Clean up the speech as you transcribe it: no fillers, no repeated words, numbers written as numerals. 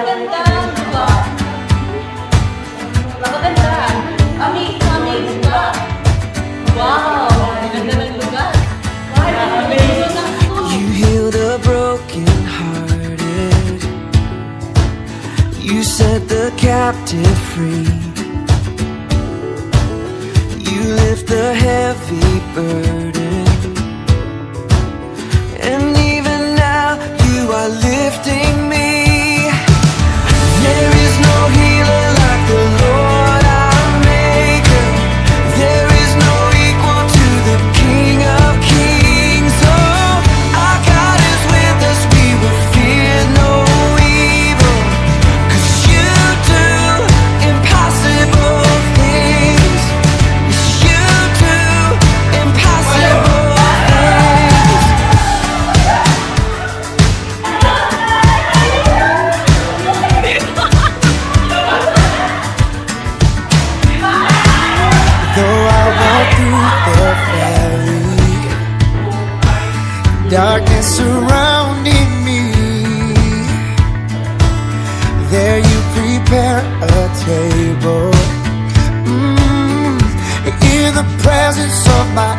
Maganda, diba? Maganda. Amazing ka. Wow, ganda ng lugar. You heal the broken-hearted. You set the captive free. You lift the heavy burden. And even now you are lifting me. There is no healer like the Lord our Maker. There is no equal to the King of Kings. Oh, our God is with us, we will fear no evil. 'Cause you do impossible things. Yes, you do impossible things. Though I walk through the valley, darkness surrounding me, there you prepare a table in the presence of my